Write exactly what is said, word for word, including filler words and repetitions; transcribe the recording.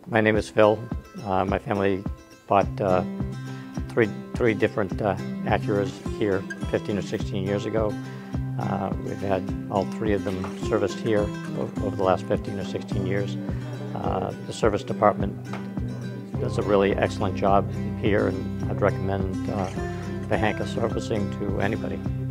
My name is Phil. Uh, my family bought uh, three, three different uh, Acuras here fifteen or sixteen years ago. Uh, we've had all three of them serviced here over, over the last fifteen or sixteen years. Uh, the service department does a really excellent job here, and I'd recommend uh, Pohanka Servicing to anybody.